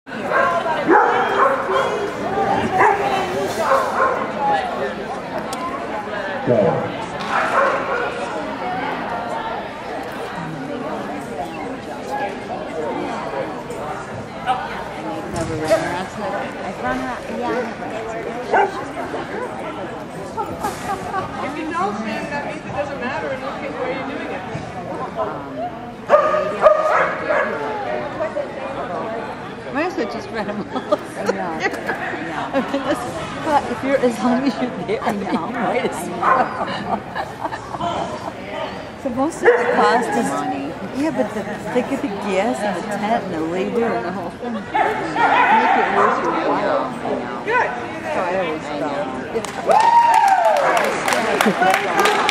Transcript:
Never ran around. I've run around. Yeah, I never answered. If you don't, then that means it doesn't matter and look at where you're doing it. Might as well just run them all. No. I mean, but if you're, as long as you're there, I know. Might as well. So most of the cost is money. Yeah, but think of the gas and the tent and the labor and the whole thing. Make it worth your while. Good. So I always thought.